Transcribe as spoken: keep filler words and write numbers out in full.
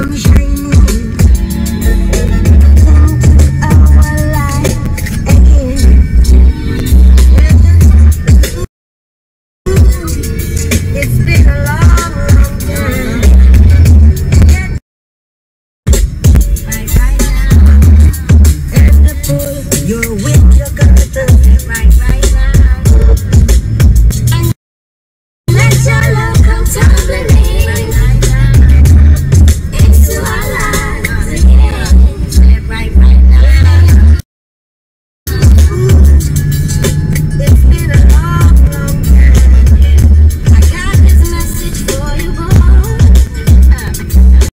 shining into our life again. It's been a long